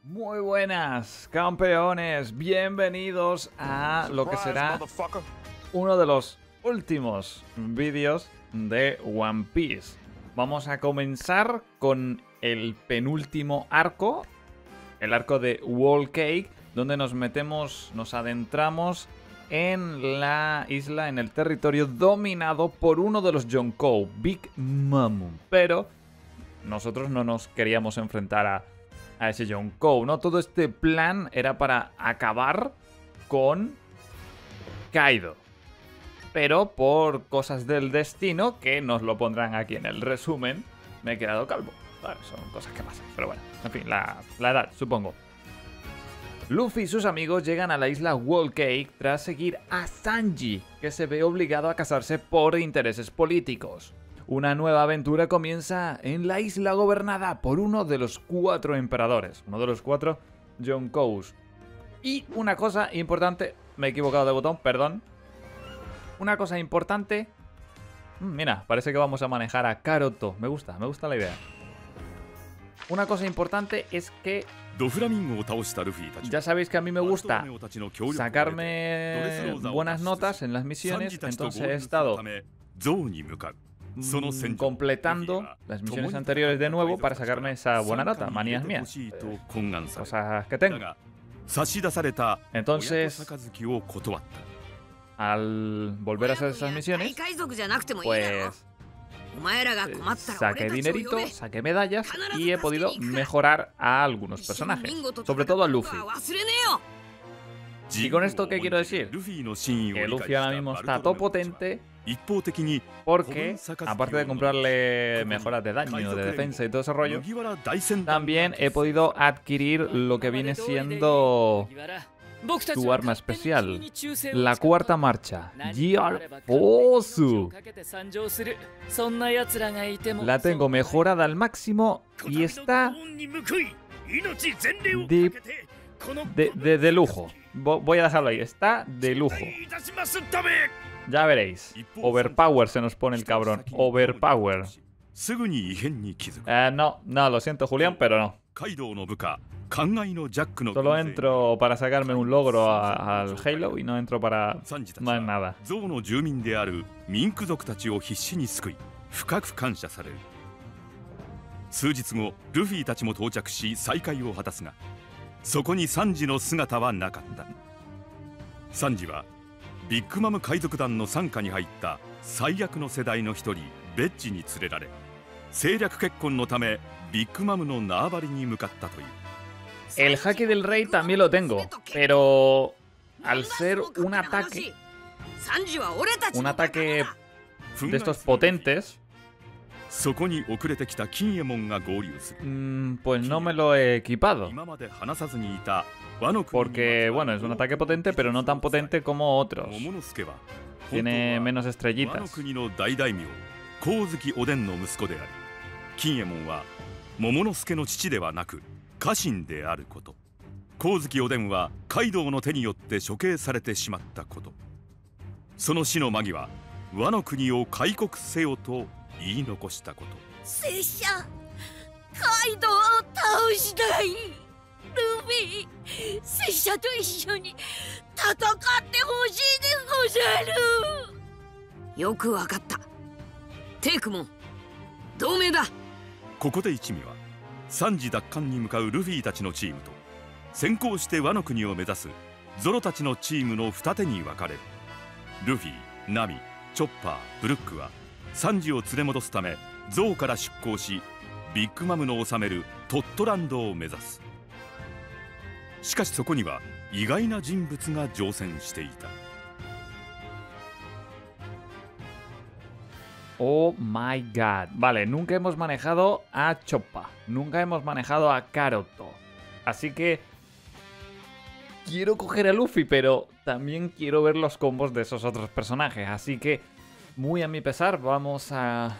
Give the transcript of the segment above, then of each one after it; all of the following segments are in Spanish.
Muy buenas, campeones. Bienvenidos a lo que será uno de los últimos vídeos de One Piece. Vamos a comenzar con el penúltimo arco, el arco de Whole Cake, donde nos adentramos en la isla, en el territorio dominado por uno de los Yonkou, Big Mom. Pero nosotros no nos queríamos enfrentar a ese Yonkou, ¿no? Todo este plan era para acabar con Kaido. Pero por cosas del destino, que nos lo pondrán aquí en el resumen, me he quedado calvo. Vale, son cosas que pasan, pero bueno, en fin, la edad, supongo. Luffy y sus amigos llegan a la isla Whole Cake tras seguir a Sanji, que se ve obligado a casarse por intereses políticos. Una nueva aventura comienza en la isla gobernada por uno de los 4 emperadores, uno de los 4 Yonkous. Y una cosa importante, me he equivocado de botón, perdón. Una cosa importante, mira, parece que vamos a manejar a Karoto, me gusta la idea. Una cosa importante es que ya sabéis que a mí me gusta sacarme buenas notas en las misiones, entonces he estado completando las misiones anteriores de nuevo para sacarme esa buena nota, manías mías, cosas que tengo. Entonces, al volver a hacer esas misiones, pues saqué dinerito, saqué medallas y he podido mejorar a algunos personajes, sobre todo a Luffy. ¿Y con esto qué quiero decir? Que Luffy ahora mismo está todo potente porque, aparte de comprarle mejoras de daño, de defensa y todo ese rollo, también he podido adquirir lo que viene siendo tu arma especial, la cuarta marcha, Gear Fosu. La tengo mejorada al máximo y está de lujo. Voy a dejarlo ahí, está de lujo. Ya veréis. Overpower se nos pone el cabrón. Overpower. No, lo siento, Julián, pero no. Solo entro para sacarme un logro al Halo y no entro para más nada. Big Mom 海賊団の傘下に入った最悪の世代の一人ベッジに連れられ政略結婚のためビッグマムの縄張りに向かったという。 El Haki del Rey también lo tengo, pero al ser un ataque de estos potentes, pues no me lo he equipado. Porque, bueno, es un ataque potente, pero no tan potente como otros. Tiene menos estrellitas. サンジ奪還に向かうルフィたちのチームと先行してワノ国を目指すゾロたちのチームの二手に分かれる。ルフィ、ナミ、チョッパー、ブルックはサンジを連れ戻すためゾウから出港しビッグマムの治めるトットランドを目指す。しかしそこには意外な人物が乗船していた。 Oh my god. Vale, nunca hemos manejado a Choppa. Nunca hemos manejado a Karoto. Así que quiero coger a Luffy, pero también quiero ver los combos de esos otros personajes. Así que, muy a mi pesar, vamos a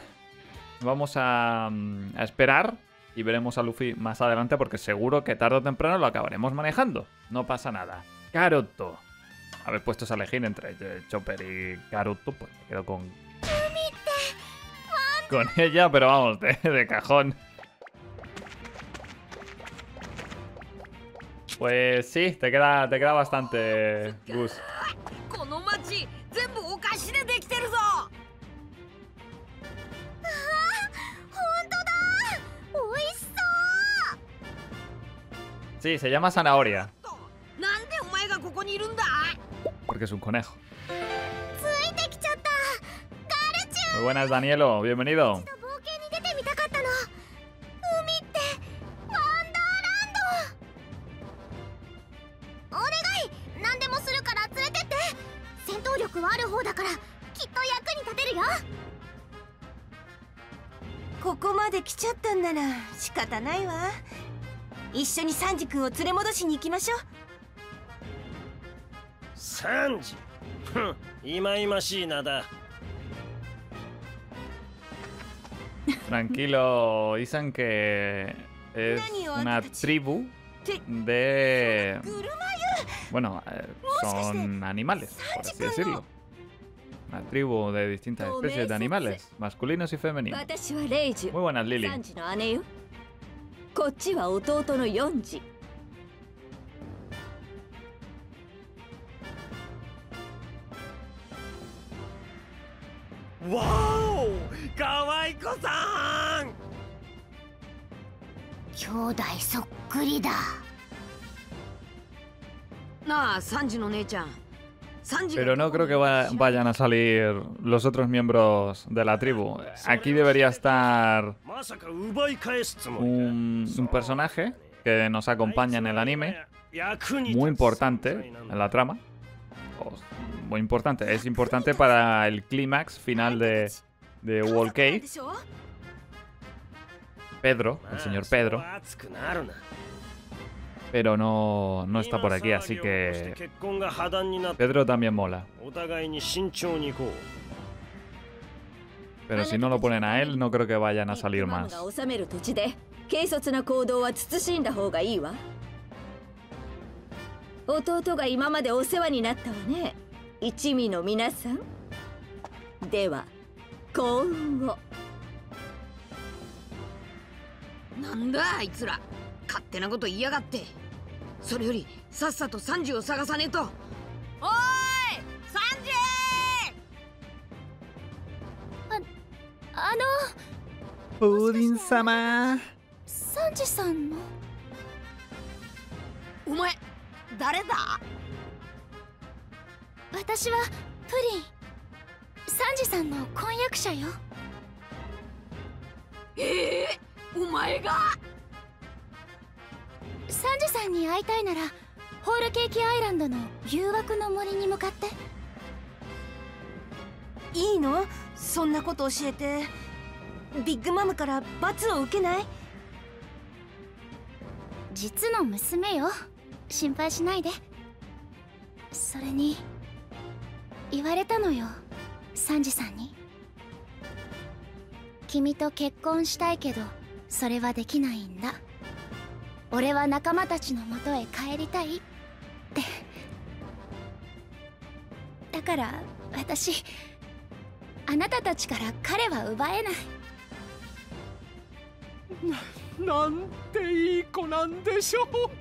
esperar y veremos a Luffy más adelante, porque seguro que tarde o temprano lo acabaremos manejando. No pasa nada. Karoto. Haber puesto a elegir entre Chopper y Karoto, pues me quedo con ella, pero vamos, de cajón. Pues sí, te queda bastante, Gus. Sí, se llama zanahoria. Porque es un conejo. Muy buenas, Danielo. Bienvenido. Sanji. Tranquilo, Isan, que es una tribu de... Bueno, son animales, por así decirlo. Una tribu de distintas especies de animales, masculinos y femeninos. Muy buenas, Lily. ¡Wow! ¡Kawaii-ko-san! Pero no creo que vayan a salir los otros miembros de la tribu. Aquí debería estar un personaje que nos acompaña en el anime, muy importante en la trama. Muy importante, es importante para el clímax final de Whole Cake. Pedro, el señor Pedro. Pero no está por aquí, así que Pedro también mola. Pero si no lo ponen a él, no creo que vayan a salir más. Pudding-sama. Sanji-san no. Omae, ¿dare da? Watashi wa Pudding. Sanji-san no konyakusha yo. Omae ga? Sanji-san ni aitai nara, Whole Cake Island no Yuwaku no Mori ni mukatte. いいの？そんなこと教えて。ビッグマムから罰を受けない？ 実の娘よ。心配しないで。それに言われたのよ、サンジさんに。君と結婚したいけどそれはできないんだ。俺は仲間たちのもとへ帰りたいって。だから私、あなたたちから彼は奪えない。 なんていい子なんでしょ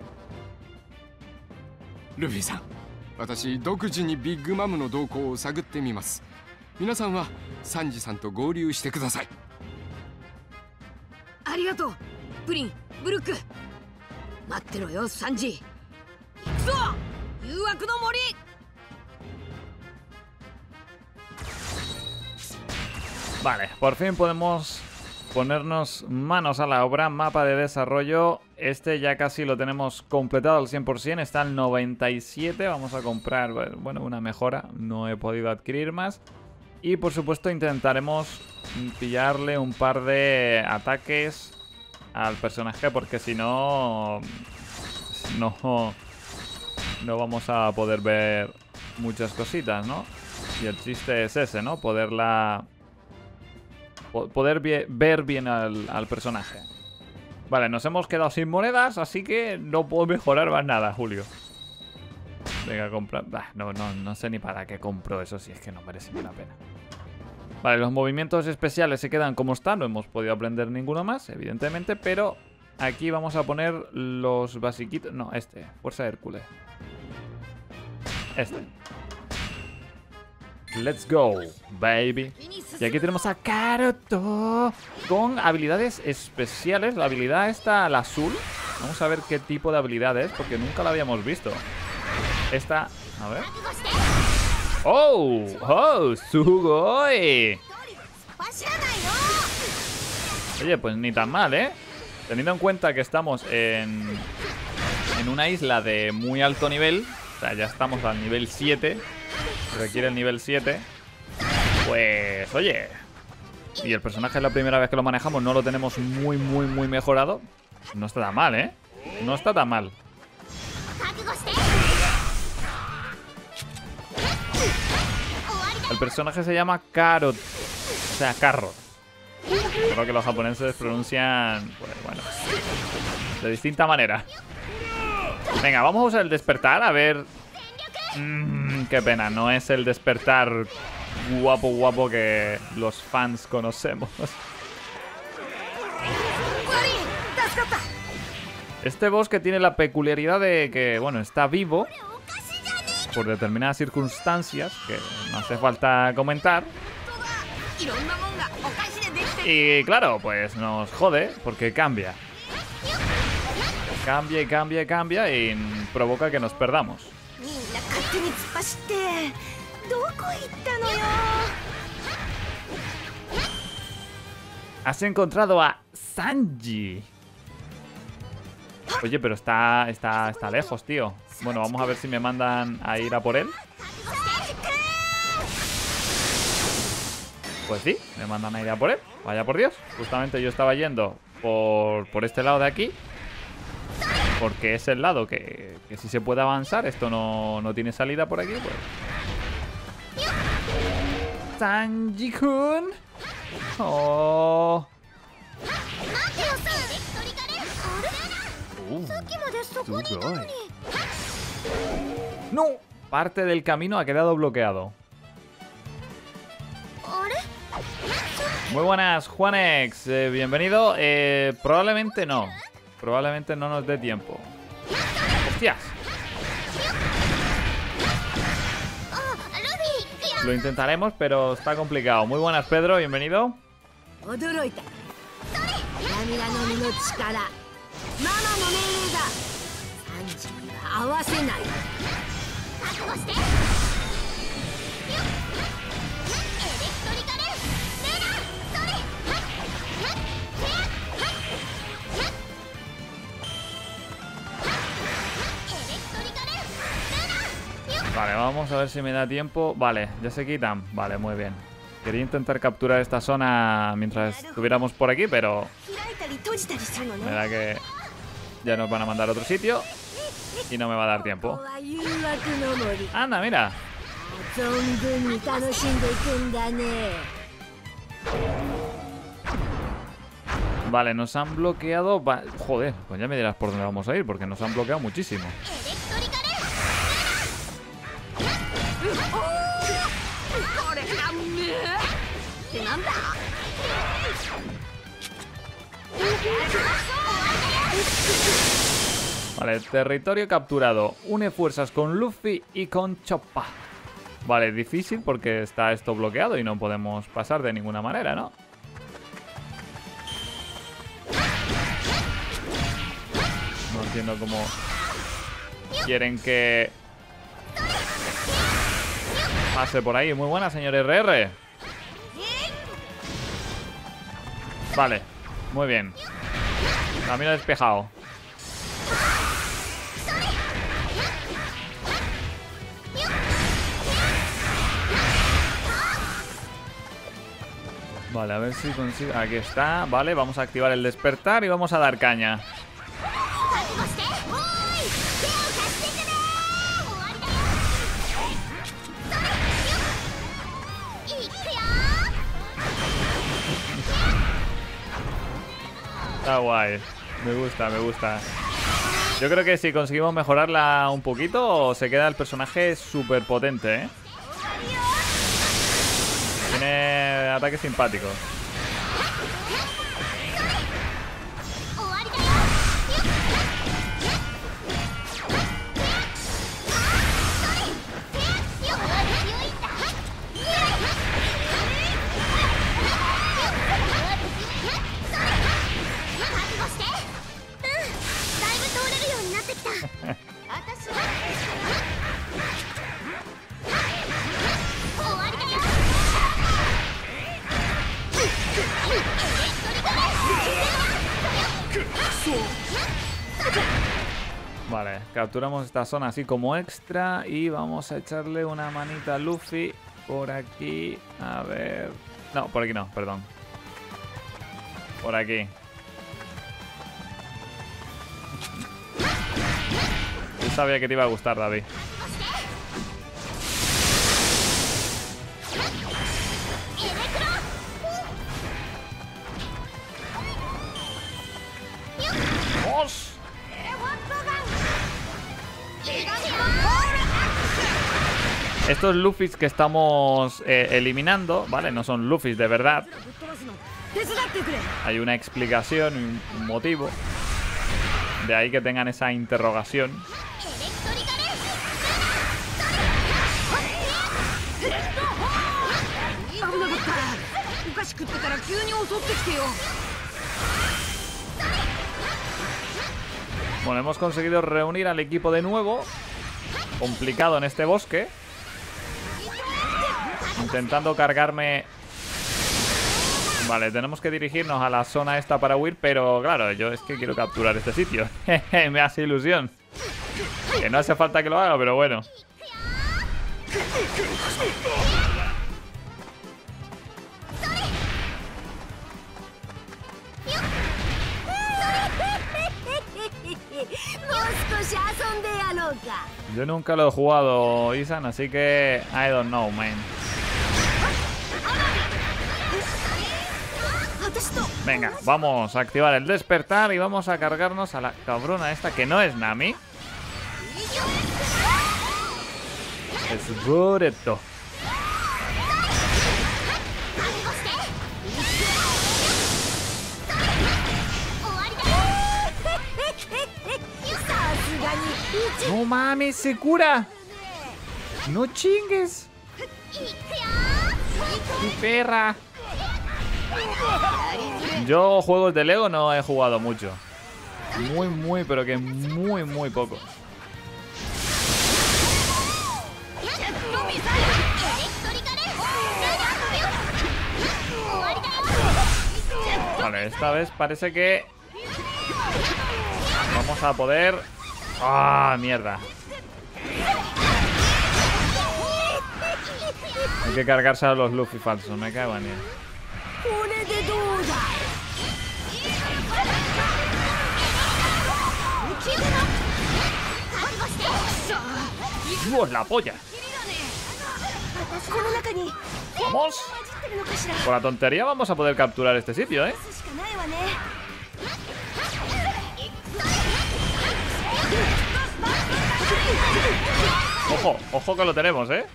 う。ルフィさん、私独自にビッグマムの動向を探ってみます。皆さんはサンジさんと合流してください。 ありがとう、プリン、ブルック。待ってろよ、サンジ。行くぞ、誘惑の森。 Vale, por fin podemos ponernos manos a la obra. Mapa de desarrollo. Este ya casi lo tenemos completado al 100%. Está al 97. Vamos a comprar, bueno, una mejora. No he podido adquirir más. Y por supuesto intentaremos pillarle un par de ataques al personaje, porque si no... No vamos a poder ver muchas cositas, ¿no? Y el chiste es ese, ¿no? Poder ver bien al personaje. Vale, nos hemos quedado sin monedas, así que no puedo mejorar más nada, Julio. Venga, comprar. No sé ni para qué compro eso, si es que no merece ni la pena. Vale, los movimientos especiales se quedan como están. No hemos podido aprender ninguno más, evidentemente, pero aquí vamos a poner los basiquitos. No, este. Fuerza Hércules. Este. Let's go, baby. Y aquí tenemos a Karuto con habilidades especiales. La habilidad esta, la azul. Vamos a ver qué tipo de habilidad es, porque nunca la habíamos visto. Esta, a ver. ¡Oh! ¡Oh! ¡Sugoi! Oye, pues ni tan mal, ¿eh? Teniendo en cuenta que estamos en una isla de muy alto nivel. O sea, ya estamos al nivel 7. Requiere el nivel 7. Pues, oye. Y el personaje es la primera vez que lo manejamos. No lo tenemos muy mejorado. No está tan mal, ¿eh? No está tan mal. El personaje se llama Carrot. O sea, Carrot. Creo que los japoneses pronuncian, pues bueno, de distinta manera. Venga, vamos a usar el despertar. A ver. Qué pena, no es el despertar guapo que los fans conocemos. Este boss que tiene la peculiaridad de que, bueno, está vivo por determinadas circunstancias que no hace falta comentar. Y claro, pues nos jode porque cambia. Cambia y provoca que nos perdamos. Has encontrado a Sanji. Oye, pero está lejos, tío. Bueno, vamos a ver si me mandan a ir a por él. Pues sí, me mandan a ir a por él. Vaya por Dios. Justamente yo estaba yendo por este lado de aquí, porque es el lado que sí se puede avanzar. Esto no tiene salida por aquí, pues. Sanji-kun. Oh. No. Parte del camino ha quedado bloqueado. Muy buenas, Juanex. Bienvenido. Probablemente no. Probablemente no nos dé tiempo. ¡Hostias! Lo intentaremos, pero está complicado. Muy buenas, Pedro. Bienvenido. Vale, vamos a ver si me da tiempo. Vale, ya se quitan. Vale, muy bien. Quería intentar capturar esta zona mientras estuviéramos por aquí, pero me da que ya nos van a mandar a otro sitio y no me va a dar tiempo. Anda, mira. Vale, nos han bloqueado. Joder, pues ya me dirás por dónde vamos a ir, porque nos han bloqueado muchísimo. Vale, territorio capturado. Une fuerzas con Luffy y con Choppa. Vale, difícil porque está esto bloqueado y no podemos pasar de ninguna manera, ¿no? No entiendo cómo quieren que pase por ahí. Muy buena, señor RR. Vale, muy bien. Camino despejado. Vale, a ver si consigo. Aquí está. Vale, vamos a activar el despertar y vamos a dar caña. Está guay. Me gusta, me gusta. Yo creo que si conseguimos mejorarla un poquito, se queda el personaje súper potente, ¿eh? Tiene ataques simpáticos. Vale, capturamos esta zona así como extra y vamos a echarle una manita a Luffy por aquí. A ver... No, por aquí no, perdón. Por aquí. Yo sabía que te iba a gustar, David. ¡Vamos! Estos Luffys que estamos eliminando, ¿vale? No son Luffys de verdad. Hay una explicación, un motivo. De ahí que tengan esa interrogación. Bueno, hemos conseguido reunir al equipo de nuevo. Complicado en este bosque. Intentando cargarme... Vale, tenemos que dirigirnos a la zona esta para huir, pero claro, yo es que quiero capturar este sitio. Me hace ilusión. Que no hace falta que lo haga, pero bueno. Yo nunca lo he jugado, Isan, así que I don't know, man. Venga, vamos a activar el despertar y vamos a cargarnos a la cabrona esta que no es Nami. Es Boruto. No mames, se cura. No chingues. ¡Mi perra! Yo juegos de Lego no he jugado mucho. Muy, pero que muy poco. Vale, esta vez parece que vamos a poder... ¡Ah, mierda! Hay que cargarse a los Luffy falsos, me cago en él. ¡Dios, la polla! ¡Vamos! Por la tontería vamos a poder capturar este sitio, ¿eh? Ojo, ojo que lo tenemos, ¿eh?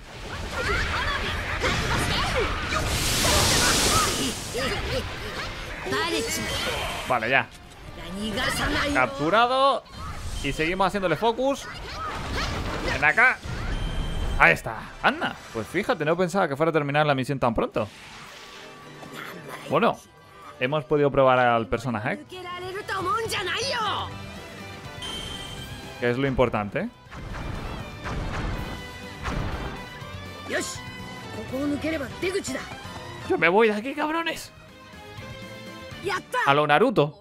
Vale, ya. Capturado. Y seguimos haciéndole focus. Ven acá. Ahí está. Anda. Pues fíjate, no pensaba que fuera a terminar la misión tan pronto. Bueno, hemos podido probar al personaje, que es lo importante. Yo me voy de aquí, cabrones. A lo Naruto.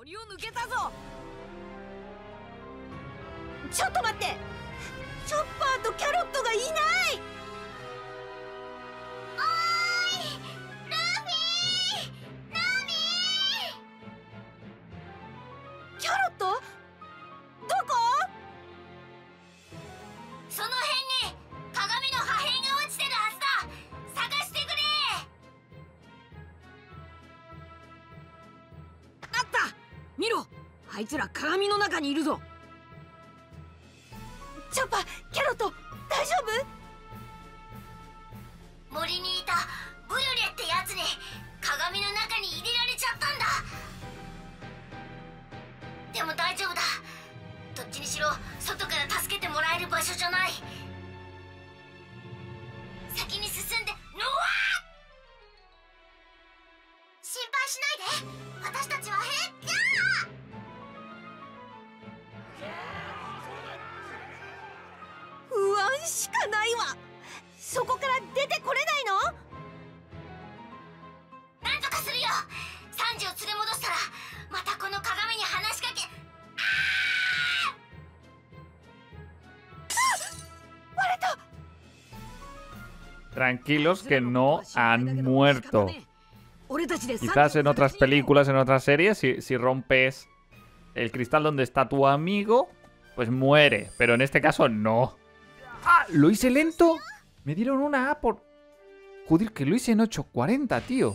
Tranquilos que no han muerto. Quizás en otras películas, en otras series, si rompes el cristal donde está tu amigo, pues muere. Pero en este caso no. ¡Ah! ¿Lo hice lento? Me dieron una A por... Joder, que lo hice en 8:40, tío.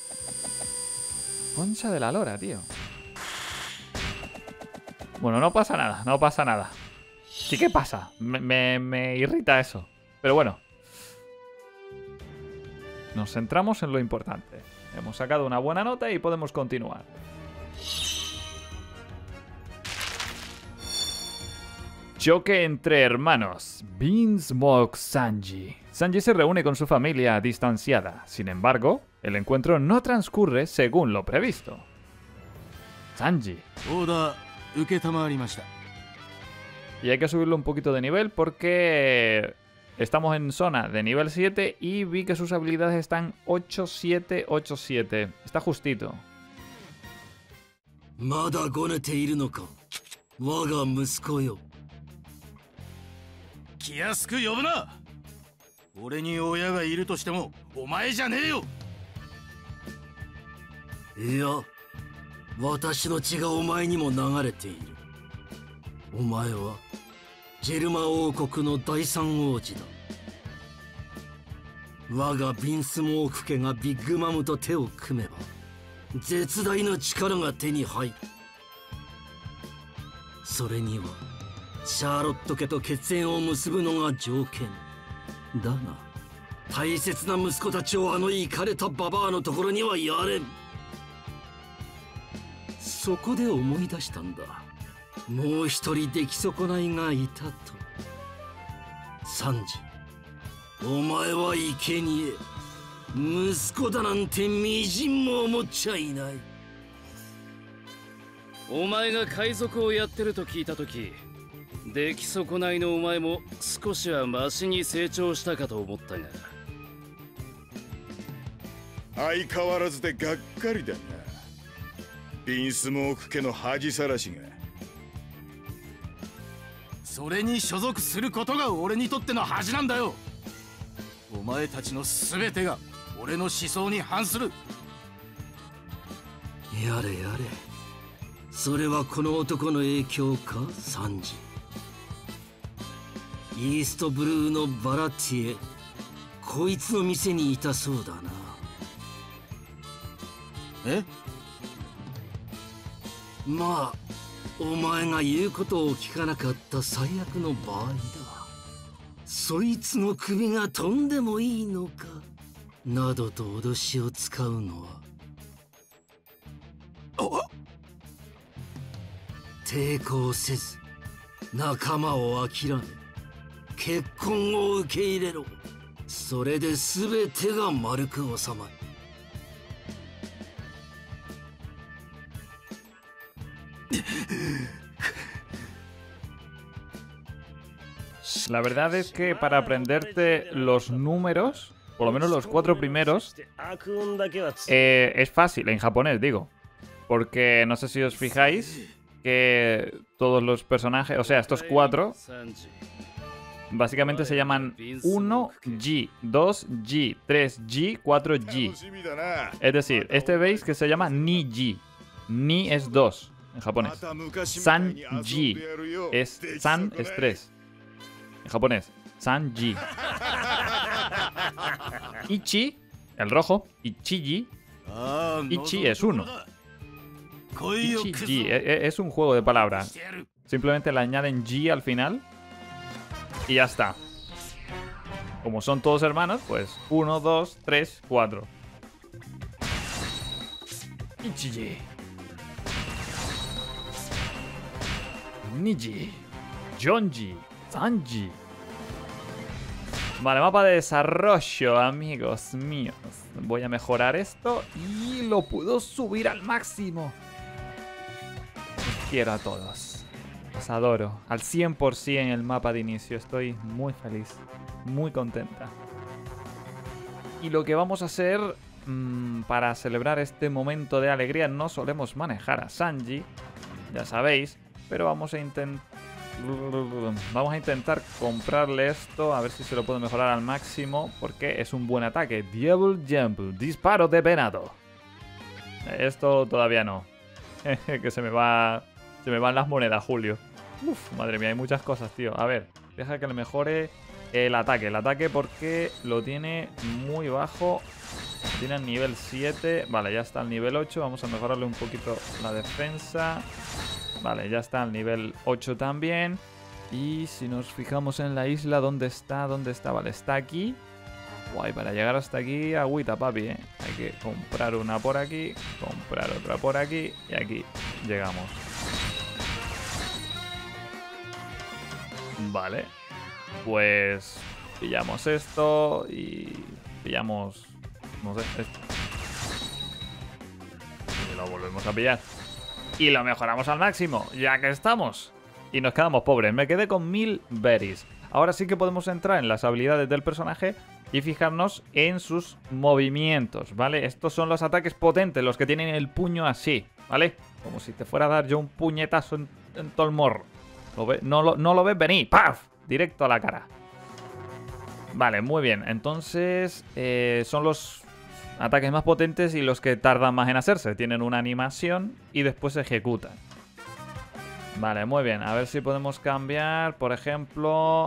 Concha de la lora, tío. Bueno, no pasa nada, no pasa nada. Sí que pasa. Me irrita eso. Pero bueno. Nos centramos en lo importante. Hemos sacado una buena nota y podemos continuar. Choque entre hermanos. Beansmoke Sanji. Sanji se reúne con su familia distanciada. Sin embargo, el encuentro no transcurre según lo previsto. Sanji. Y hay que subirlo un poquito de nivel porque estamos en zona de nivel 7 y vi que sus habilidades están 8-7, 8-7. Está justito. La verdad es que para aprenderte los números, por lo menos los 4 primeros, es fácil, en japonés digo. Porque no sé si os fijáis que todos los personajes, o sea, estos 4, básicamente se llaman 1G, 2G, 3G, 4G. Es decir, este veis que se llama Ni-G. Ni es 2 en japonés. San-Ji es... San es 3. En japonés, Sanji. Ichi, el rojo, Ichiji. Ichi es 1. Ichiji, es un juego de palabras. Simplemente le añaden G al final y ya está. Como son todos hermanos, pues 1, 2, 3, 4. Ichiji. Niji. Jonji. Sanji. Vale, mapa de desarrollo, amigos míos. Voy a mejorar esto y lo puedo subir al máximo. Los quiero a todos. Los adoro. Al 100% el mapa de inicio. Estoy muy feliz. Muy contenta. Y lo que vamos a hacer para celebrar este momento de alegría, no solemos manejar a Sanji, ya sabéis, pero vamos a intentar Vamos a intentar comprarle esto, a ver si se lo puedo mejorar al máximo, porque es un buen ataque. Devil Jump, disparo de venado. Esto todavía no. Que se me van las monedas, Julio. Uf, madre mía, hay muchas cosas, tío. A ver, deja que le mejore el ataque. El ataque porque lo tiene muy bajo. Tiene el nivel 7. Vale, ya está al nivel 8. Vamos a mejorarle un poquito la defensa. Vale, ya está al nivel 8 también. Y si nos fijamos en la isla, ¿dónde está? ¿Dónde está? Vale, está aquí. Guay, para llegar hasta aquí, agüita, papi, ¿eh? Hay que comprar una por aquí, comprar otra por aquí y aquí llegamos. Vale. Pues pillamos esto y pillamos... no sé, esto. Y lo volvemos a pillar. Y lo mejoramos al máximo, ya que estamos. Y nos quedamos pobres. Me quedé con 1000 berries. Ahora sí que podemos entrar en las habilidades del personaje y fijarnos en sus movimientos, ¿vale? Estos son los ataques potentes, los que tienen el puño así, ¿vale? Como si te fuera a dar yo un puñetazo en todo el morro. No lo ves venir. ¡Paf! Directo a la cara. Vale, muy bien. Entonces son los ataques más potentes y los que tardan más en hacerse. Tienen una animación y después se ejecutan. Vale, muy bien. A ver si podemos cambiar, por ejemplo...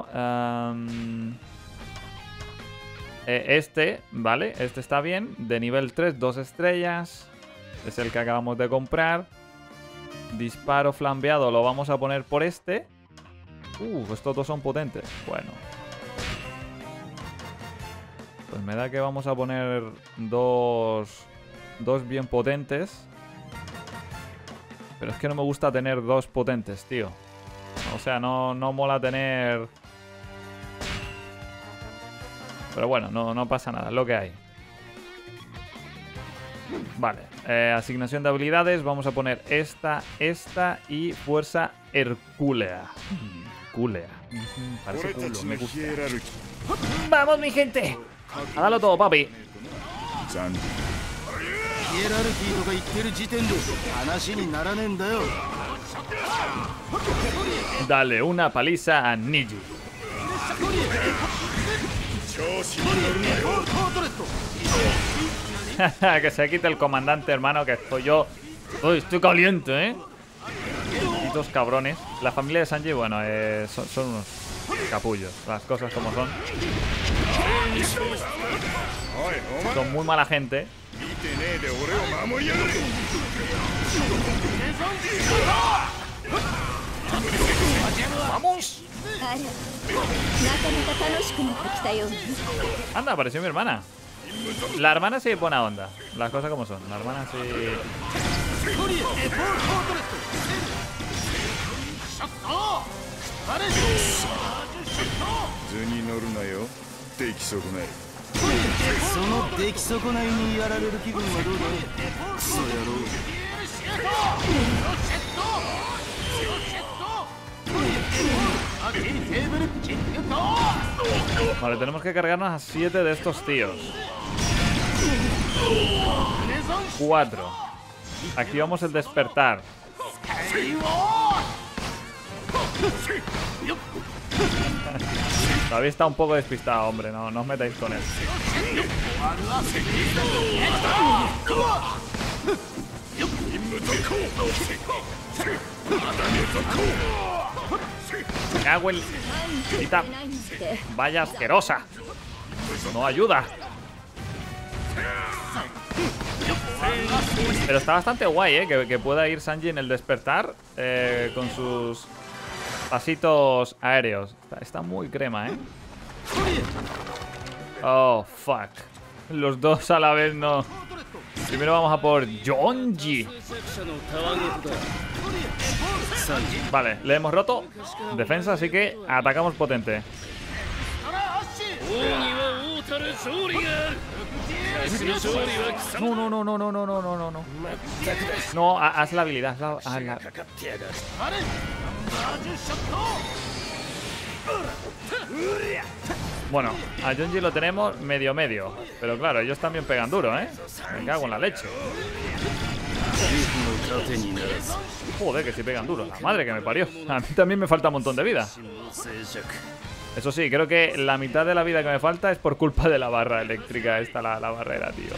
este, ¿vale? Este está bien. De nivel 3, 2 estrellas. Es el que acabamos de comprar. Disparo flambeado lo vamos a poner por este. Estos dos son potentes. Bueno. Pues me da que vamos a poner dos bien potentes. Pero es que no me gusta tener dos potentes, tío. O sea, no mola tener... Pero bueno, no pasa nada, es lo que hay. Vale, asignación de habilidades. Vamos a poner esta y fuerza hercúlea. Hercúlea. Parece culo, me gusta. ¡Vamos, mi gente! A darlo todo, papi. Dale una paliza a Niji. Que se quite el comandante, hermano, que estoy yo. Estoy caliente, ¿eh? Y dos cabrones. La familia de Sanji, bueno, son unos capullos. Las cosas como son. Son muy mala gente. ¡Vamos! Anda, apareció mi hermana. La hermana sí buena onda. Las cosas como son. La hermana sí... Vale, tenemos que cargarnos a 7 de estos tíos. 4. Activamos el despertar. Todavía está un poco despistado, hombre. No os metáis con él. Me cago en... Vaya asquerosa. No ayuda. Pero está bastante guay, que pueda ir Sanji en el despertar con sus pasitos aéreos. Está muy crema, Oh, fuck. Los dos a la vez no. Primero vamos a por Yonji. Vale, le hemos roto defensa, así que atacamos potente. No. No, haz la habilidad. Bueno, a Yonji lo tenemos medio. Pero claro, ellos también pegan duro, Me cago en la leche. Joder, que si pegan duro. La madre que me parió. A mí también me falta un montón de vida. Eso sí, creo que la mitad de la vida que me falta es por culpa de la barra eléctrica. Esta, la barrera, tío.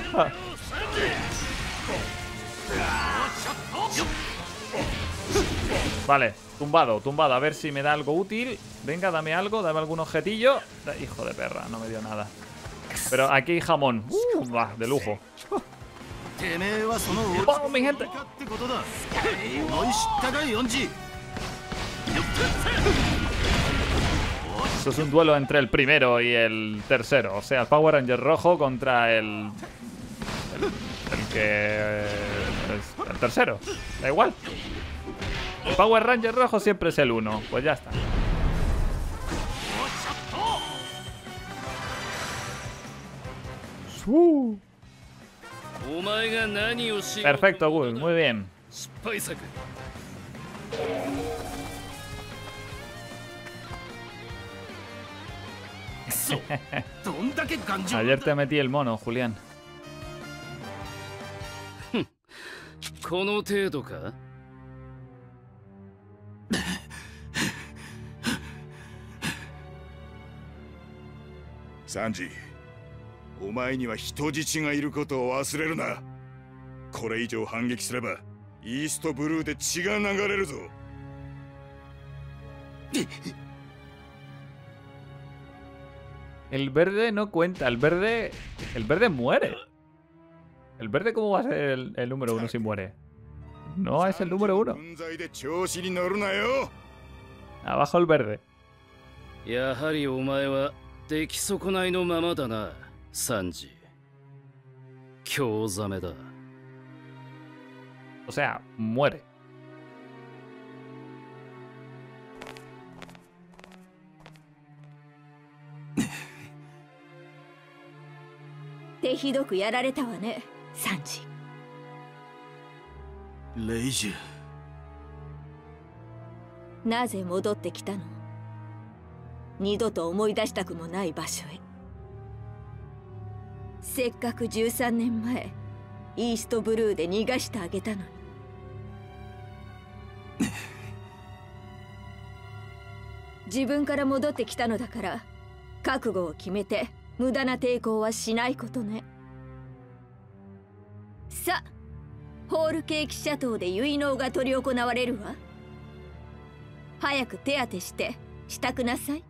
Vale, tumbado. A ver si me da algo útil. Venga, dame algo, dame algún objetillo. Hijo de perra, no me dio nada. Pero aquí hay jamón. Va, de lujo. ¡Vamos, mi gente! Esto es un duelo entre el primero y el tercero. O sea, el Power Ranger rojo contra el que es el tercero. Da igual. El Power Ranger rojo siempre es el 1. Pues ya está. Perfecto, Gus. Muy bien. Ayer te metí el mono, Julián. Sanji, お前には人質がいることを忘れるな。これ以上反撃すればイーストブルーで血が流れるぞ。 El verde no cuenta, el verde muere. ¿El verde cómo va a ser el número 1 si muere? No es el número 1. Abajo el verde. O sea, muere. Leiji. なぜ戻ってきたの？二度と思い出したくもない場所へ。せっかく13年前イーストブルーで逃がしてあげたのに。自分から戻ってきたのだから覚悟を決めて無駄な抵抗はしないことね。さあ、ホールケーキシャトーで結納が執り行われるわ。早く手当てして支度なさい。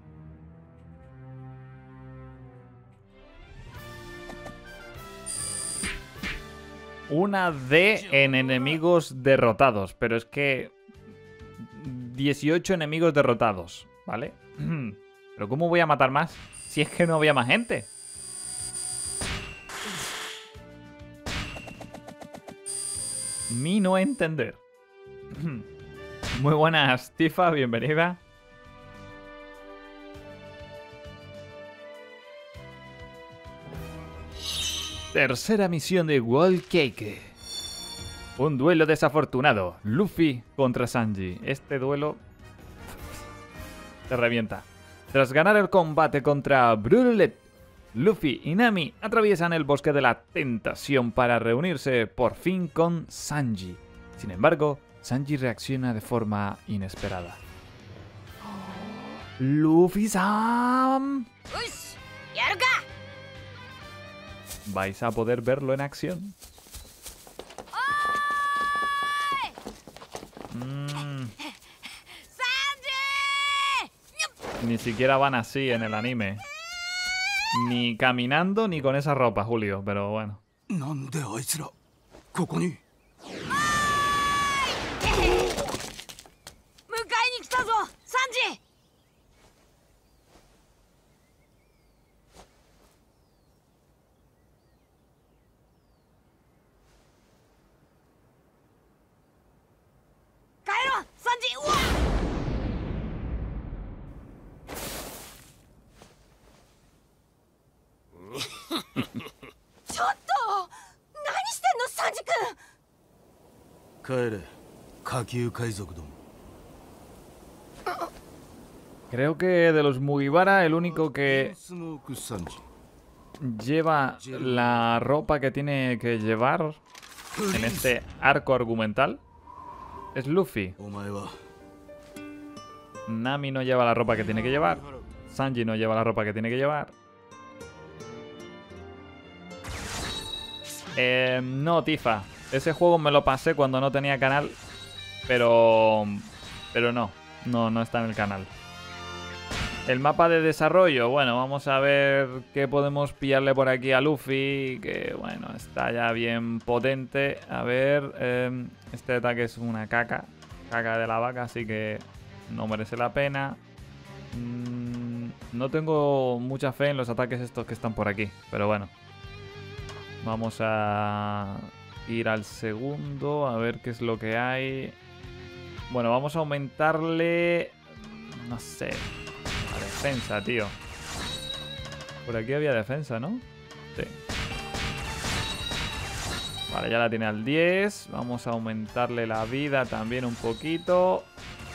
Una D en enemigos derrotados, pero es que 18 enemigos derrotados, ¿vale? Pero ¿cómo voy a matar más si es que no había más gente? Mi no entender. Muy buenas, Tifa, bienvenida. Tercera misión de Whole Cake. Un duelo desafortunado. Luffy contra Sanji. Este duelo te revienta. Tras ganar el combate contra Brulet, Luffy y Nami atraviesan el bosque de la tentación para reunirse por fin con Sanji. Sin embargo, Sanji reacciona de forma inesperada. ¡Luffy-san! Vais a poder verlo en acción. Ni siquiera van así en el anime. Ni caminando ni con esa ropa, Julio, pero bueno. Creo que de los Mugiwara el único que lleva la ropa que tiene que llevar en este arco argumental es Luffy. Nami no lleva la ropa que tiene que llevar. Sanji no lleva la ropa que tiene que llevar. No, Tifa. Ese juego me lo pasé cuando no tenía canal. Pero no está en el canal. El mapa de desarrollo. Bueno, vamos a ver qué podemos pillarle por aquí a Luffy. Que bueno, está ya bien potente. A ver, este ataque es una caca. Caca de la vaca, así que no merece la pena. No tengo mucha fe en los ataques estos que están por aquí. Pero bueno. Vamos a ir al segundo. A ver qué es lo que hay. Bueno, vamos a aumentarle... No sé... La defensa, tío. Por aquí había defensa, ¿no? Sí. Vale, ya la tiene al 10. Vamos a aumentarle la vida también un poquito.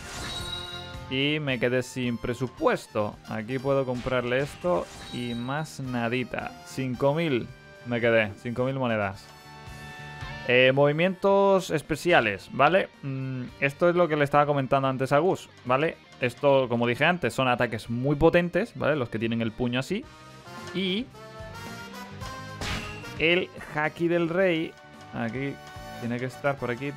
Y me quedé sin presupuesto. Aquí puedo comprarle esto y más nadita. 5.000 me quedé. 5.000 monedas. Movimientos especiales, ¿vale? Esto es lo que le estaba comentando antes a Gus, ¿vale? Esto, como dije antes, son ataques muy potentes, ¿vale? Los que tienen el puño así. Y el Haki del Rey. Aquí tiene que estar por aquí.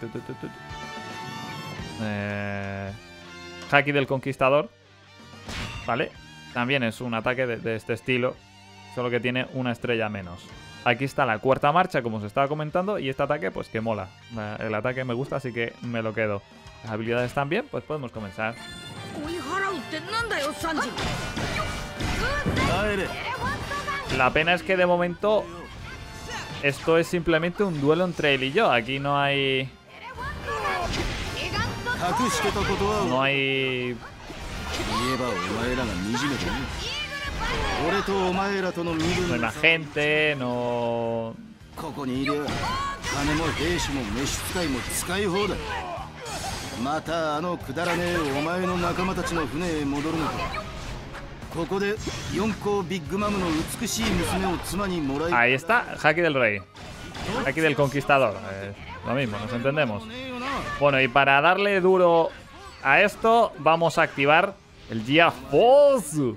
Haki del Conquistador, ¿vale? También es un ataque de este estilo, solo que tiene una estrella menos. Aquí está la cuarta marcha, como os estaba comentando, y este ataque, pues que mola. El ataque me gusta, así que me lo quedo. Las habilidades también, pues podemos comenzar. La pena es que de momento esto es simplemente un duelo entre él y yo. Aquí no hay... No hay... No hay más gente, no... Ahí está, Haki del Rey. Haki del Conquistador. Lo mismo, nos entendemos. Bueno, y para darle duro a esto, vamos a activar el Gia-Force.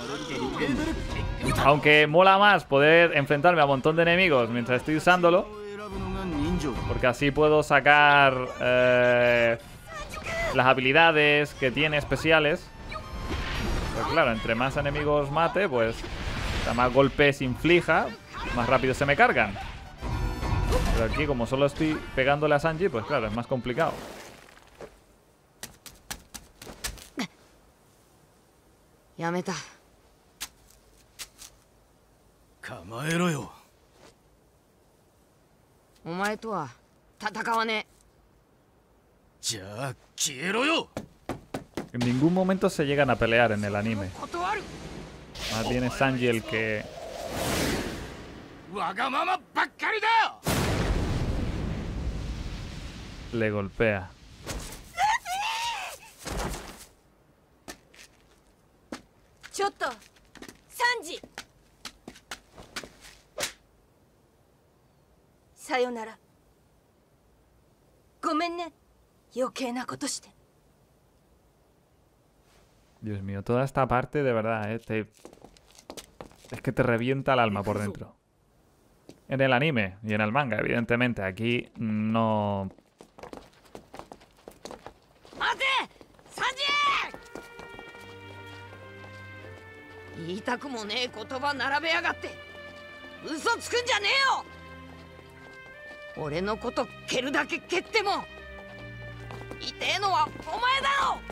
Aunque mola más poder enfrentarme a un montón de enemigos mientras estoy usándolo, porque así puedo sacar las habilidades que tiene especiales. Pero claro, entre más enemigos mate, pues más golpes inflija, más rápido se me cargan. Pero aquí, como solo estoy pegándole a Sanji, pues claro, es más complicado. Yameta. Omae to wa tatakawa ne. En ningún momento se llegan a pelear en el anime. Más bien es Sanji el que... le golpea. ¡Chotto! ¡Sanji! ¡Sayonara! ¡Gomen ne! ¡Yokeina koto shite! Dios mío, toda esta parte de verdad, es que te revienta el alma por dentro. En el anime y en el manga, evidentemente. Aquí no... ¡Mate! ¡Sanji! 言いたくもねえ言葉並べやがって嘘つくんじゃねえよ俺のこと蹴るだけ蹴っても痛えのはお前だろ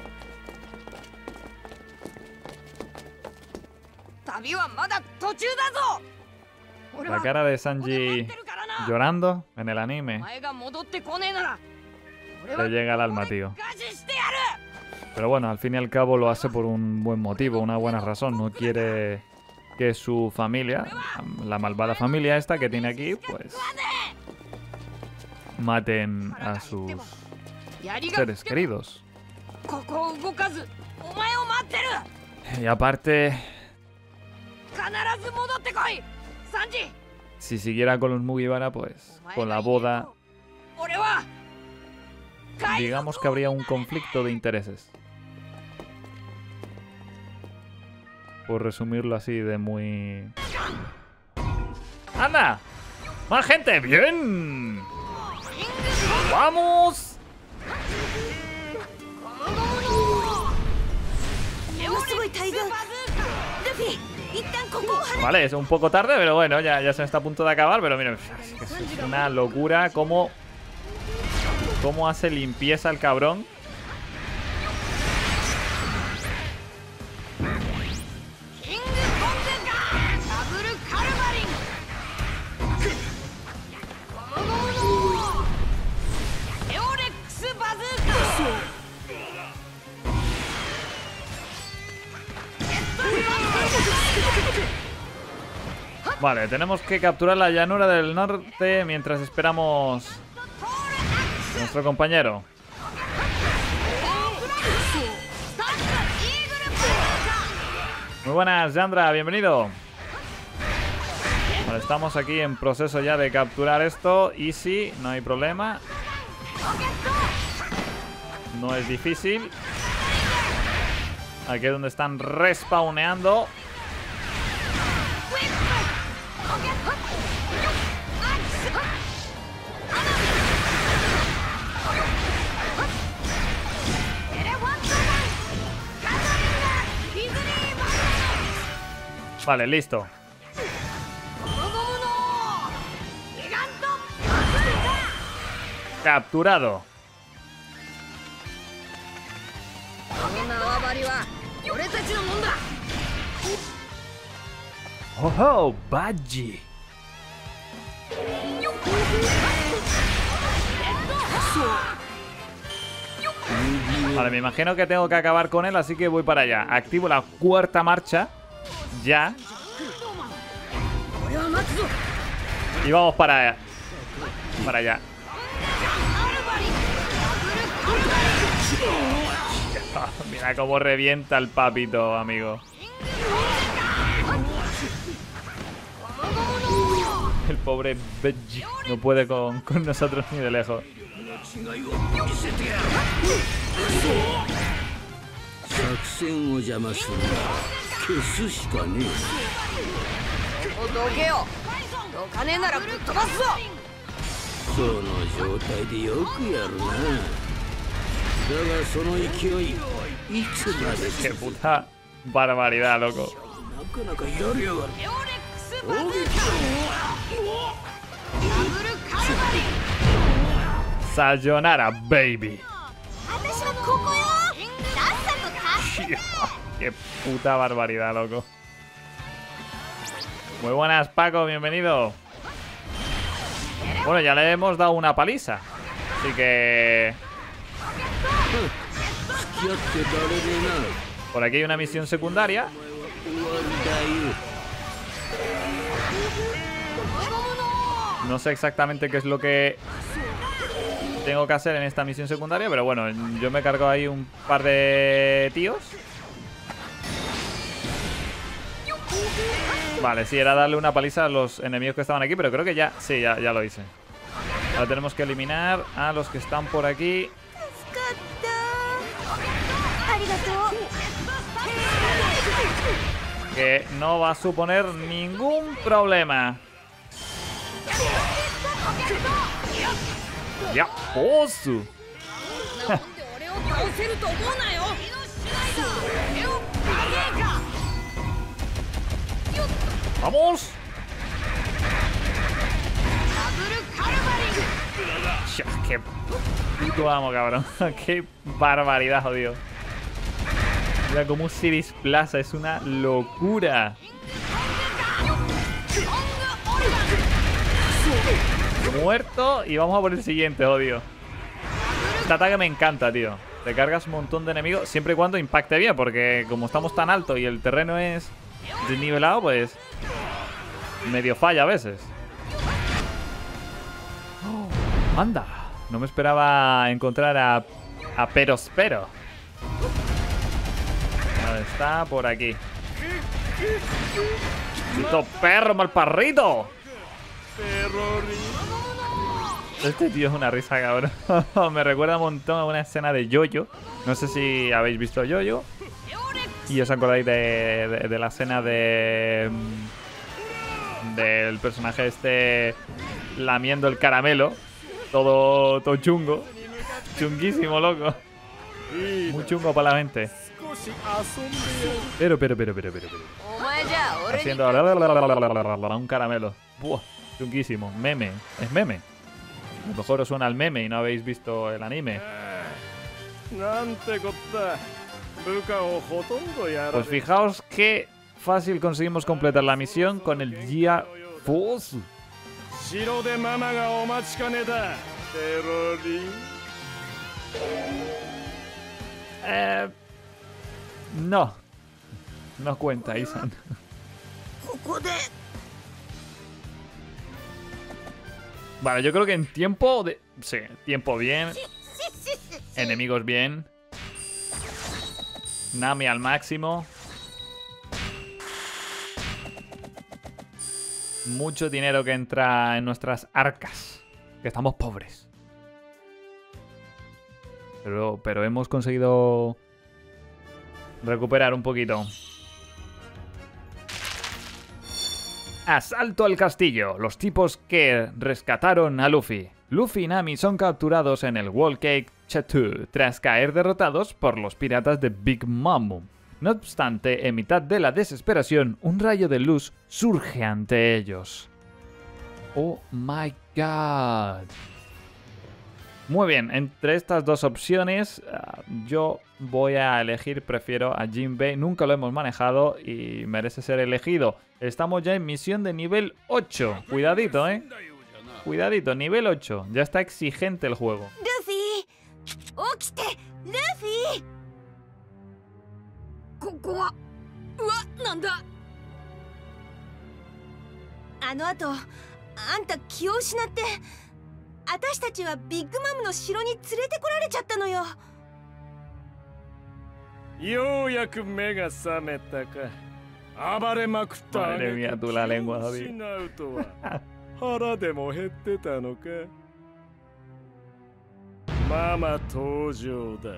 旅はまだ途中だぞ La cara de Sanji llorando en el anime le llega al alma, tío. Pero bueno, al fin y al cabo lo hace por un buen motivo, una buena razón. No quiere que su familia, la malvada familia esta que tiene aquí, pues maten a sus seres queridos. Y aparte, si siguiera con los Mugiwara, pues con la boda Digamos que habría un conflicto de intereses. Por resumirlo así de muy... ¡Anda! ¡Más gente! ¡Bien! ¡Vamos! Vale, es un poco tarde, pero bueno, ya se está a punto de acabar. Pero mira, es una locura cómo hace limpieza el cabrón. Vale, tenemos que capturar la llanura del norte mientras esperamos a nuestro compañero. Muy buenas, Yandra, bienvenido. Vale, estamos aquí en proceso ya de capturar esto. Easy, no hay problema. No es difícil. Aquí es donde están respawneando. Vale, listo. Capturado. ¡Oh, Badgie! Vale, me imagino que tengo que acabar con él, así que voy para allá. Activo la cuarta marcha. Ya. Y vamos para allá. Mira cómo revienta el papito, amigo. El pobre Veggie no puede con nosotros ni de lejos. Qué puta barbaridad, loco. Sayonara, baby. Qué puta barbaridad, loco. Muy buenas, Paco, bienvenido. Bueno, ya le hemos dado una paliza. Así que... por aquí hay una misión secundaria. No sé exactamente qué es lo que tengo que hacer en esta misión secundaria, pero bueno, yo me he cargado ahí un par de tíos. Vale, sí, era darle una paliza a los enemigos que estaban aquí, pero creo que ya, sí, ya lo hice. Ahora tenemos que eliminar a los que están por aquí. Que no va a suponer ningún problema. Ya, osu. ¡Vamos! ¡Qué puto amo, cabrón! ¡Qué barbaridad, jodido! Mira cómo se desplaza, es una locura. Muerto y vamos a por el siguiente, odio. Este ataque me encanta, tío. Te cargas un montón de enemigos siempre y cuando impacte bien, porque como estamos tan alto y el terreno es desnivelado, pues medio falla a veces. Oh, anda, no me esperaba encontrar a Perospero. ¿Dónde está? Por aquí. ¡Chito perro, malparrito! Este tío es una risa, cabrón. Me recuerda un montón a una escena de Yo-Yo. No sé si habéis visto Yo-Yo. Y os acordáis de la escena del personaje este lamiendo el caramelo. Todo chungo. Chunguísimo, loco. Muy chungo para la mente. Pero. Haciendo un caramelo. Buah, chunguísimo. Meme. Es meme. A lo mejor os suena el meme y no habéis visto el anime. Pues fijaos qué fácil conseguimos completar la misión con el Gia Force. No. No cuenta, Isan. Vale, yo creo que en tiempo de... Sí, tiempo bien. Enemigos bien. Nami al máximo. Mucho dinero que entra en nuestras arcas. Que estamos pobres. Pero hemos conseguido recuperar un poquito. Asalto al castillo. Los tipos que rescataron a Luffy. Luffy y Nami son capturados en el Whole Cake Chateau tras caer derrotados por los piratas de Big Mom. No obstante, en mitad de la desesperación, un rayo de luz surge ante ellos. ¡Oh my god! Muy bien, entre estas dos opciones yo voy a elegir, prefiero a Jinbei. Nunca lo hemos manejado y merece ser elegido. Estamos ya en misión de nivel 8. Cuidadito, Cuidadito, nivel 8. Ya está exigente el juego. ¡Luffy! ¡Okite! ¡Luffy! ¡Koko! ¡Uwa! ¡Nanda! あの後、あんた気を失って、私たちはビッグマムの城に連れてこられちゃったのよ。 ようやく目が覚めたか。暴れまくったあげく気を失うとは腹でも減ってたのか。ママ登場だ。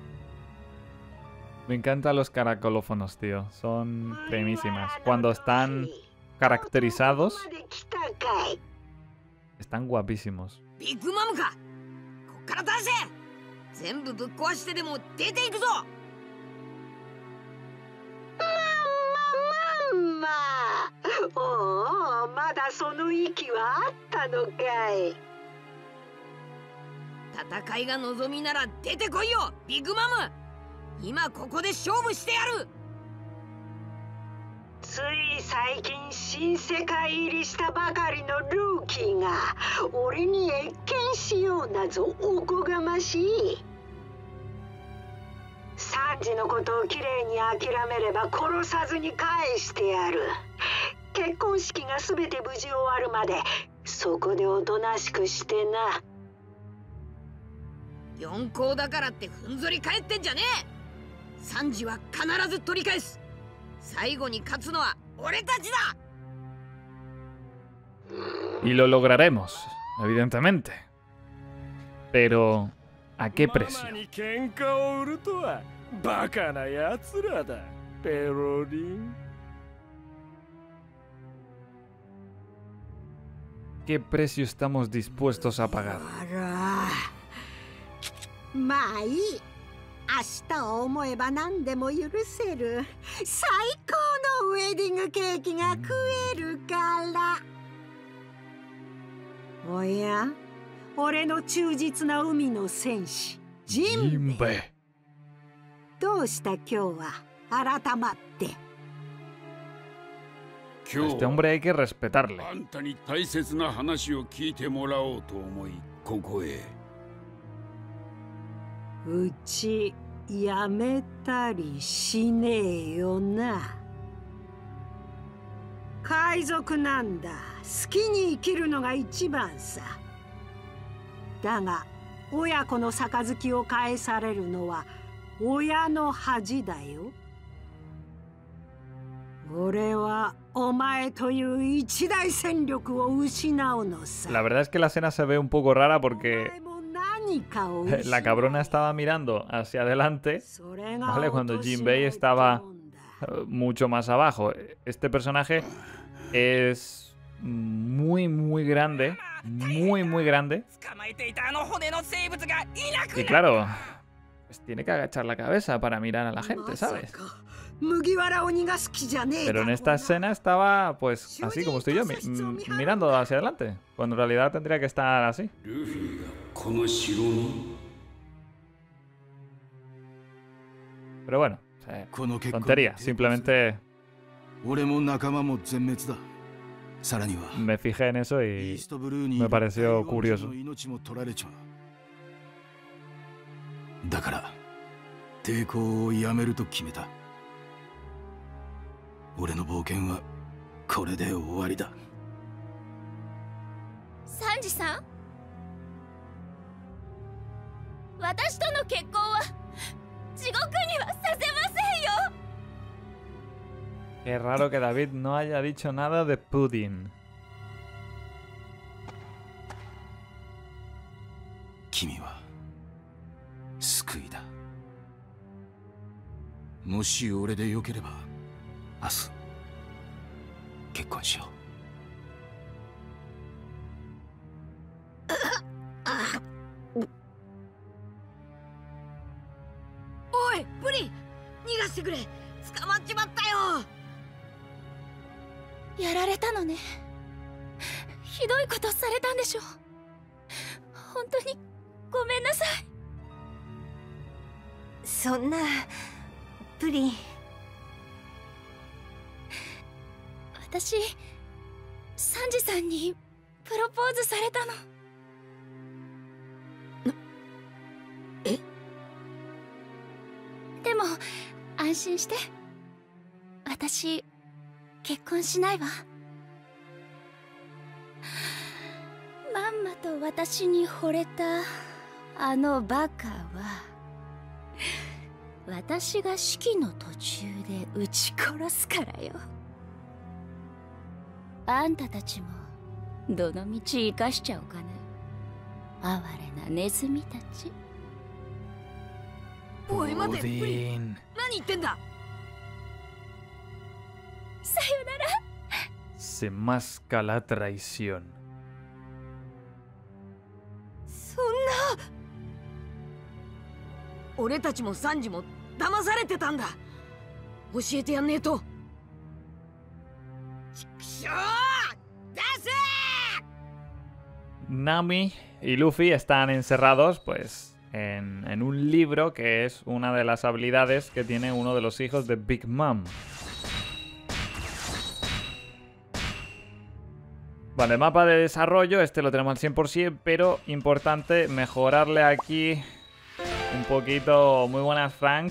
Me encantan los caracolófonos, tío. Son cremísimas. Cuando están caracterizados, están guapísimos. Big Mom か。こっから出せ。全部ぶっ壊してでも出ていくぞ。 まあ、おお、まだその息はあったのかい。 戦いが望みなら出てこいよ、ビッグマム。今ここで勝負してやる。 つい最近新世界入りしたばかりのルーキーが俺に謁見しようなぞ。おこがましい。サンジのことをきれいに諦めれば殺さずに返してやる。結婚式がすべて無事終わるまでそこでおとなしくしてな。 四皇だからってふんぞり返ってんじゃねえ。サンジは必ず取り返す。最後に勝つのは俺たちだ。 Y lo lograremos, evidentemente. Pero ¿a qué precio? ¿Qué precio estamos dispuestos a pagar? まあいい。明日を思えば何でも許せる。最高のウェディングケーキが食えるから。おや、俺の忠実な海の戦士ジンベイ。どうした今日は改まって。 Este hombre hay que respetarle. あんたに大切な話を聞いてもらおうと思いここへ。 うちやめたりしねえよな。海賊なんだ。好きに生きるのが一番さ。だが親子の杯を返されるのは親の恥だよ。 La verdad es que la escena se ve un poco rara porque la cabrona estaba mirando hacia adelante, ¿vale? Cuando Jinbei estaba mucho más abajo. Este personaje es muy grande, muy grande. Y claro, pues tiene que agachar la cabeza para mirar a la gente, ¿sabes? Pero en esta escena estaba, pues, así como estoy yo, mirando hacia adelante, cuando en realidad tendría que estar así. Pero bueno, tontería, simplemente me fijé en eso y me pareció curioso. Sanji-san? Qué raro que David no haya dicho nada de Pudding. ¡Oye, Pudding! ¡Nígaseくれ! ¡Tsukamachimatta yo! やられたのね。ひどいことされたんでしょ。本当にごめんなさい。そんなプリン。私、サンジさんにプロポーズされたの。 え？ でも安心して。私結婚しないわ。まんまと私に惚れたあのバカは私が式の途中で撃ち殺すからよ。あんたたちもどのみち生かしちゃおうかな。哀れなネズミたち。 おい待て、プリン。何言ってんだ。 さよなら。 Se masca la traición. そんな。俺たちもサンジも騙されてたんだ。教えてやんねえと。ちくしょう！出せ！ Nami y Luffy están encerrados, pues, en un libro que es una de las habilidades que tiene uno de los hijos de Big Mom. Vale, mapa de desarrollo, este lo tenemos al 100%, pero importante mejorarle aquí un poquito. Muy buenas, Frank.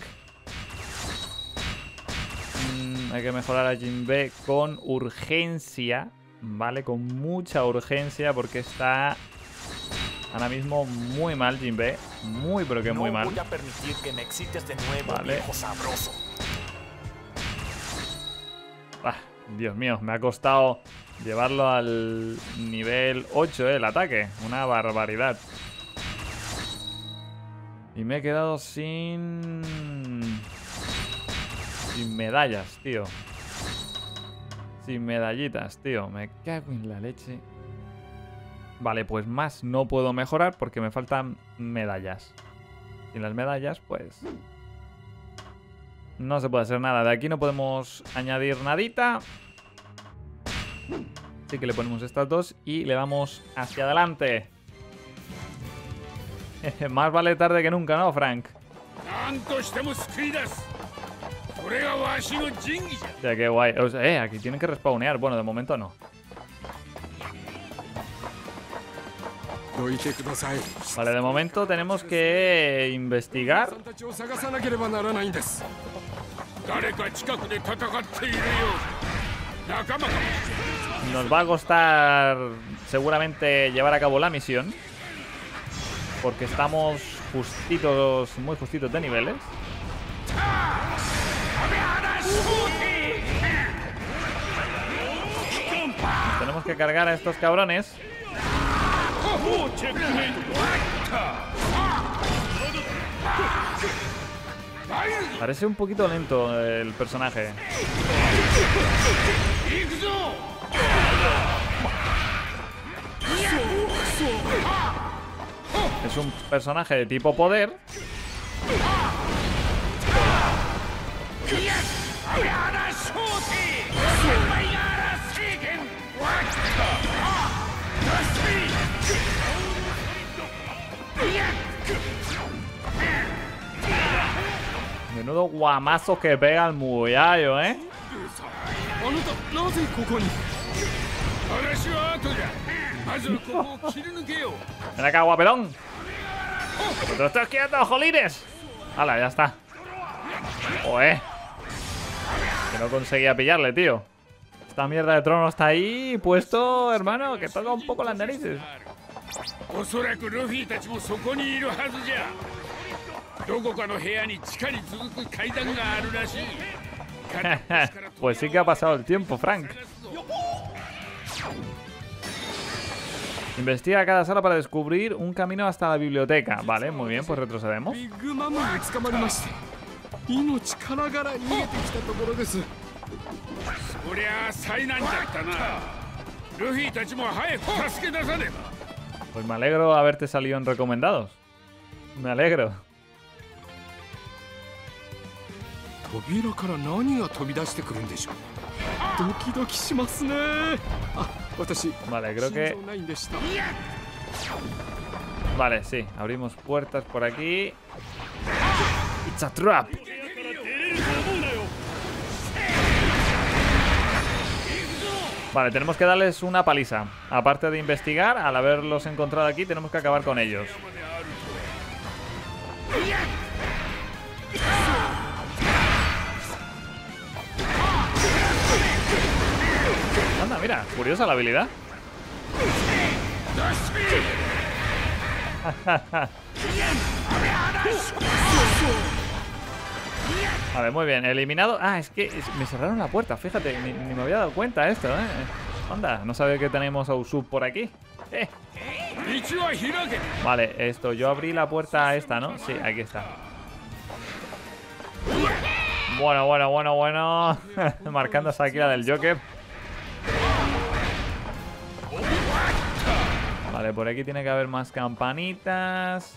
Hay que mejorar a Jinbei con urgencia, ¿vale? Con mucha urgencia porque está ahora mismo muy mal Jinbei. Muy, pero que muy mal. No voy a permitir que me excites de nuevo, vale. Viejo sabroso. Dios mío, me ha costado llevarlo al nivel 8, el ataque. Una barbaridad. Y me he quedado sin medallas, tío. Sin medallitas, tío. Me cago en la leche. Vale, pues más no puedo mejorar porque me faltan medallas. Sin las medallas, pues no se puede hacer nada. De aquí no podemos añadir nadita. Así que le ponemos estas dos y le damos hacia adelante. Más vale tarde que nunca, ¿no, Frank? Ya, qué guay. O sea, aquí tienen que respawnear. Bueno, de momento no. Vale, de momento tenemos que investigar. Nos va a costar seguramente llevar a cabo la misión, porque estamos justitos, muy justitos de niveles. tenemos que cargar a estos cabrones. Parece un poquito lento el personaje. Es un personaje de tipo poder. Menudo guamazo que pega el muyallo, ¿eh? Ven acá, guapelón. ¡Te lo estás quedando, jolines! ¡Hala, ya está! ¡Joder! Que no conseguía pillarle, tío. Esta mierda de trono está ahí puesto, hermano, que toca un poco las narices. Pues sí que ha pasado el tiempo, Frank. Investiga cada sala para descubrir un camino hasta la biblioteca. Vale, muy bien, pues retrocedemos. Pues me alegro haberte salido en recomendados. Me alegro. Vale, creo que... Vale, sí, abrimos puertas por aquí. It's a trap. Vale, tenemos que darles una paliza. Aparte de investigar, al haberlos encontrado aquí, tenemos que acabar con ellos. Anda, mira, curiosa la habilidad. Vale, muy bien, eliminado. Ah, es que me cerraron la puerta, fíjate, ni me había dado cuenta de esto, Anda, no sabía que tenemos a Usopp por aquí. Vale, esto, yo abrí la puerta esta, ¿no? Sí, aquí está. Bueno. Marcándose aquí la del Joker. Vale, por aquí tiene que haber más campanitas.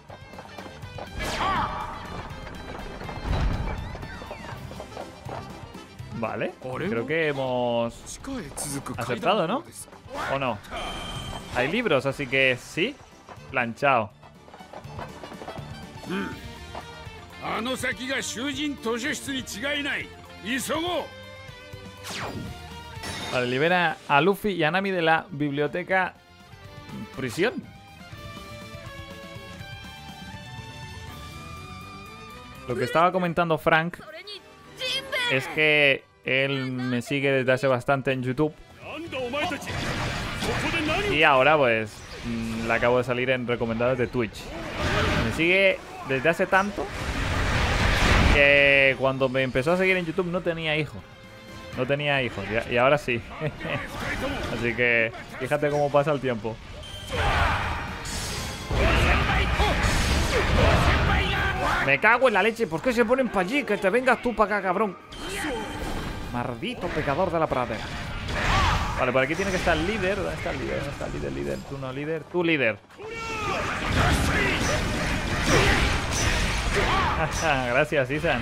Vale, creo que hemos aceptado, ¿no? ¿O no? Hay libros, así que sí. Planchado. Vale, libera a Luffy y a Nami de la biblioteca prisión. Lo que estaba comentando Frank es que él me sigue desde hace bastante en YouTube. Y ahora pues le acabo de salir en recomendados de Twitch. Me sigue desde hace tanto que cuando me empezó a seguir en YouTube no tenía hijos. No tenía hijos y ahora sí. Así que fíjate cómo pasa el tiempo. Me cago en la leche. ¿Por qué se ponen para allí? Que te vengas tú para acá, cabrón. Maldito pecador de la pradera. Vale, por aquí tiene que estar el líder. ¿Dónde está el líder? ¿Dónde está el líder? Líder, tú no líder. Tú líder. Gracias, Isan.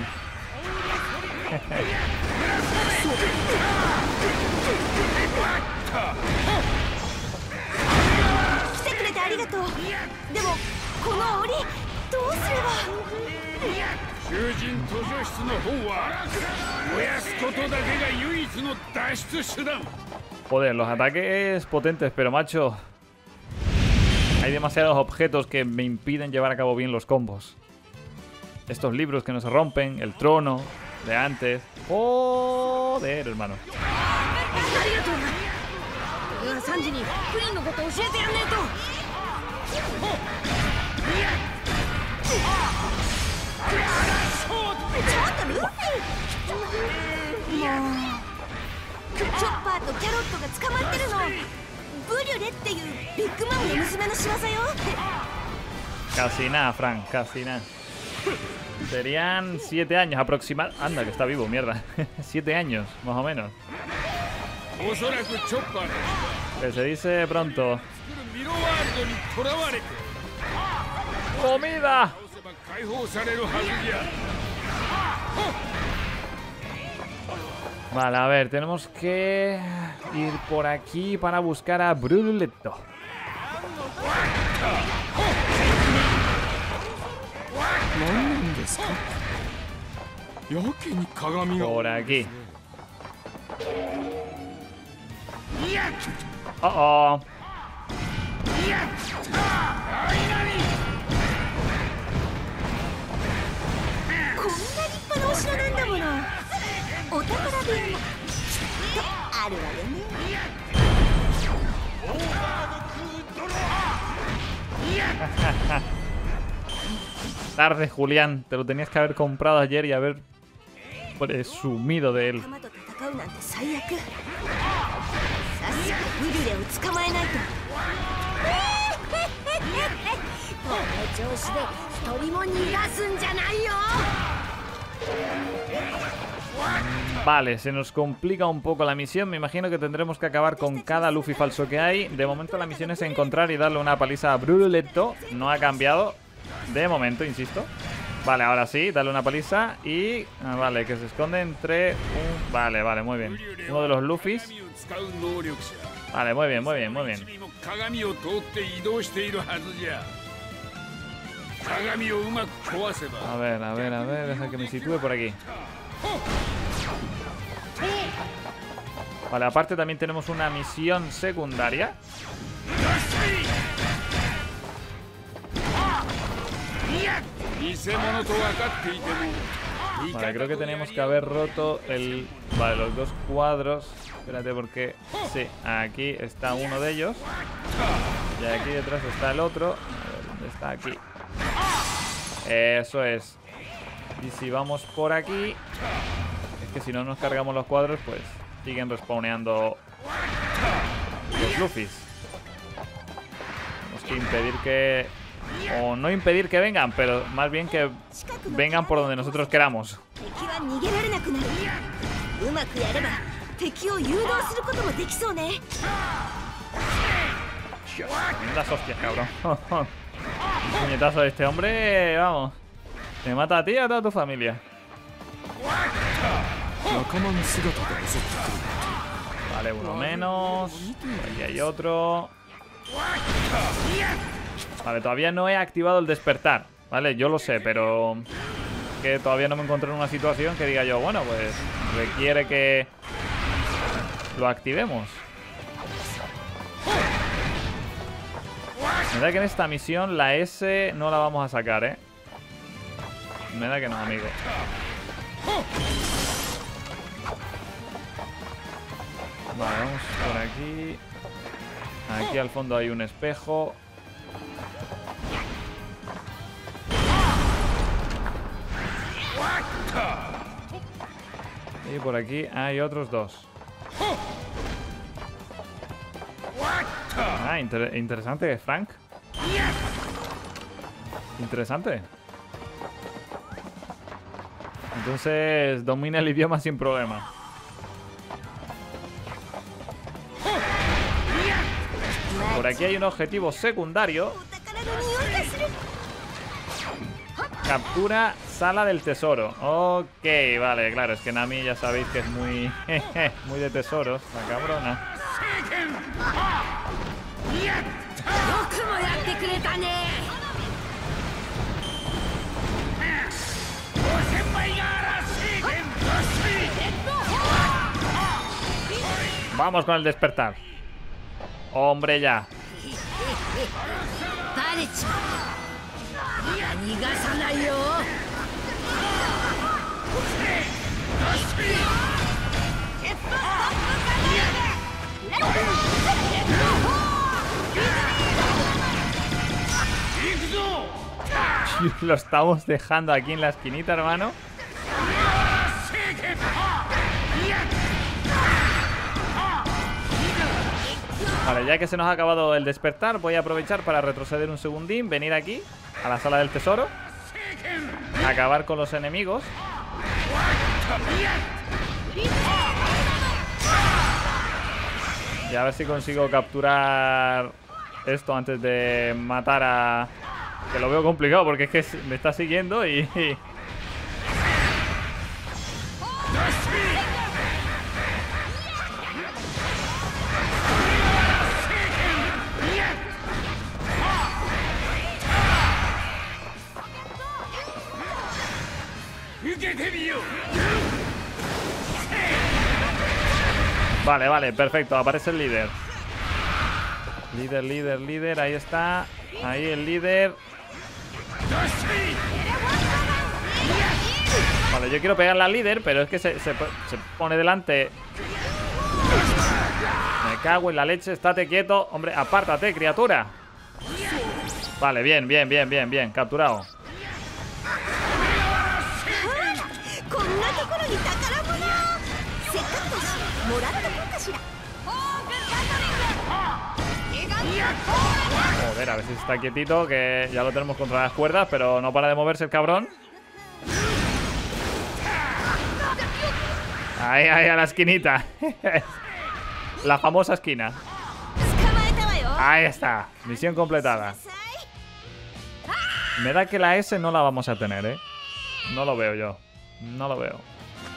Joder, los ataques potentes, pero macho, hay demasiados objetos que me impiden llevar a cabo bien los combos. Estos libros que no se rompen, el trono de antes. Joder, hermano. Casi nada, Frank, casi nada. Serían 7 años aproximadamente. Anda, que está vivo, mierda. 7 años, más o menos. Que se dice pronto. ¡Comida! Vale, a ver, tenemos que ir por aquí para buscar a Bruletto. Por aquí. Oh, oh. Tarde, Julián. Te lo tenías que haber comprado ayer y haber presumido de él. Vale, se nos complica un poco la misión. Me imagino que tendremos que acabar con cada Luffy falso que hay. De momento la misión es encontrar y darle una paliza a Bruletto. No ha cambiado. De momento, insisto. Vale, ahora sí, darle una paliza. Y... vale, que se esconde entre un... Vale, vale, muy bien. Uno de los Luffys. Vale, muy bien, muy bien, muy bien. A ver, a ver, a ver. Deja que me sitúe por aquí. Vale, aparte también tenemos una misión secundaria. Vale, creo que teníamos que haber roto el... Vale, los dos cuadros. Espérate, porque... Sí, aquí está uno de ellos. Y aquí detrás está el otro. A ver, ¿dónde está? Aquí. Eso es. Y si vamos por aquí... Es que si no nos cargamos los cuadros, pues siguen respawneando los Luffys. Tenemos que impedir que... O no impedir que vengan, pero más bien que vengan por donde nosotros queramos. Lindas hostias, cabrón. Un puñetazo de este hombre, vamos. Te mata a ti y a toda tu familia. Vale, uno menos. Aquí hay otro. Vale, todavía no he activado el despertar. Vale, yo lo sé, pero... Que todavía no me encontré en una situación que diga yo, bueno, pues requiere que lo activemos. Me da que en esta misión la S no la vamos a sacar, ¿eh? Me da que no, amigo. Vale, vamos por aquí. Aquí al fondo hay un espejo. Y por aquí hay otros dos. Ah, interesante, Frank. Interesante. Entonces domina el idioma sin problema. Por aquí hay un objetivo secundario. Captura sala del tesoro. Ok, vale, claro, es que Nami ya sabéis que es muy muy de tesoros, la cabrona. Vamos con el despertar. Hombre, ya. Lo estamos dejando aquí en la esquinita, hermano. Vale, ya que se nos ha acabado el despertar, voy a aprovechar para retroceder un segundín, venir aquí, a la sala del tesoro, acabar con los enemigos. Y a ver si consigo capturar esto antes de matar a... Que lo veo complicado porque es que me está siguiendo y... Vale, vale, perfecto, aparece el líder. Líder, ahí está. Ahí el líder. Vale, yo quiero pegarle al líder, pero es que se pone delante. Me cago en la leche, estate quieto. Hombre, apártate, criatura. Vale, bien, capturado. Joder, a ver si está quietito, que ya lo tenemos contra las cuerdas, pero no para de moverse el cabrón. Ahí, a la esquinita. La famosa esquina. Ahí está, misión completada. Me da que la S no la vamos a tener, ¿eh? No lo veo yo. No lo veo.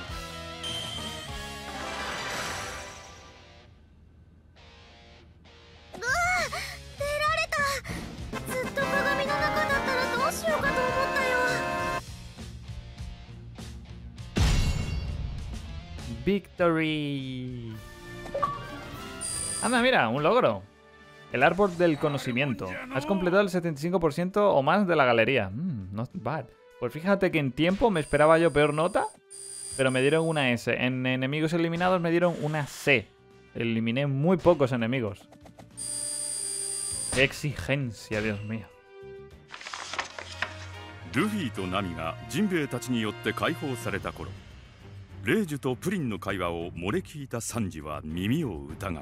Victory. Anda, mira, un logro. El árbol del conocimiento. Has completado el 75% o más de la galería. Not bad. Pues fíjate que en tiempo me esperaba yo peor nota, pero me dieron una S. En enemigos eliminados me dieron una C. Eliminé muy pocos enemigos. Qué exigencia, Dios mío. Luffy とナミがジンベエたちによって解放された頃、レイジュとプリンの会話を漏れ聞いたサンジは耳を疑う。夢見てんじゃないわよ。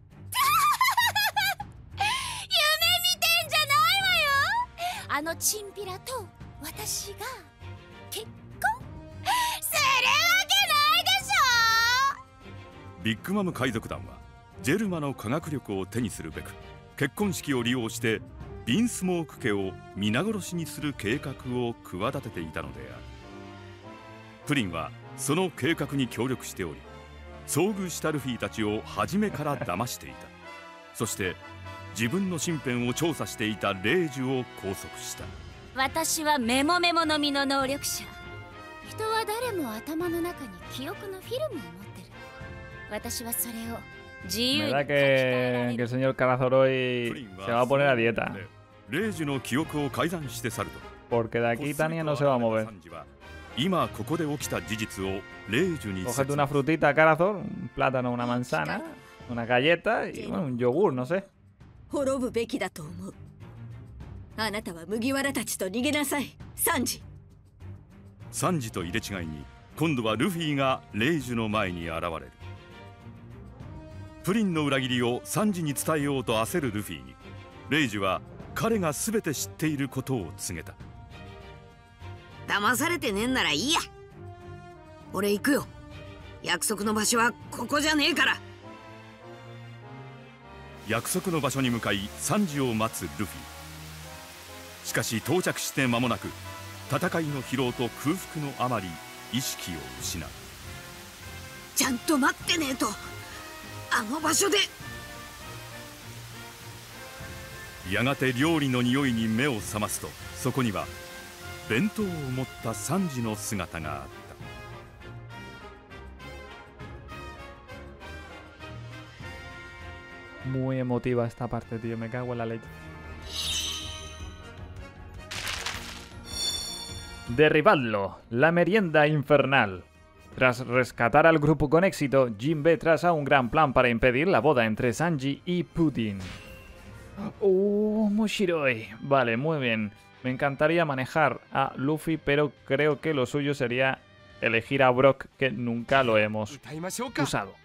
あのチンピラと私が結婚するわけないでしょ。ビッグマム海賊団はジェルマの科学力を手にするべく結婚式を利用してビンスモーク家を皆殺しにする計画を企てていたのである。プリンはその計画に協力しており、遭遇したルフィたちを初めから騙していた。そして自分の身辺を調査していたレイジュを拘束した。私はメモメモの実の能力者。人は誰も頭の中に記憶のフィルムを持ってる。私はそれを自由に。 Me da que el señor Carazor hoy se va a poner a dieta. レイジュの記憶を改ざんして去ると。 Porque de aquí Tania no se va a mover. 今ここで起きた事実をレイジュに。 Cógete una frutita, Carazor, un plátano, una manzana, una galleta y bueno, un yogur, no sé. 滅ぶべきだと思う。あなたは麦わらたちと逃げなさい、サンジ。 サンジと入れ違いに今度はルフィがレイジュの前に現れる。プリンの裏切りをサンジに伝えようと焦るルフィに、レイジュは彼が全て知っていることを告げた。 騙されてねえんならいいや。俺行くよ。約束の場所はここじゃねえから。 約束の場所に向かいサンジを待つルフィ。しかし到着して間もなく戦いの疲労と空腹のあまり意識を失う。 ちゃんと待ってねえと、あの場所で。 やがて料理の匂いに目を覚ますと、そこには弁当を持ったサンジの姿があった。 Muy emotiva esta parte, tío. Me cago en la leche. Derribadlo. La merienda infernal. Tras rescatar al grupo con éxito, Jinbe traza un gran plan para impedir la boda entre Sanji y Pudding. Moshiroi. Vale, muy bien. Me encantaría manejar a Luffy, pero creo que lo suyo sería elegir a Brock, que nunca lo hemos usado.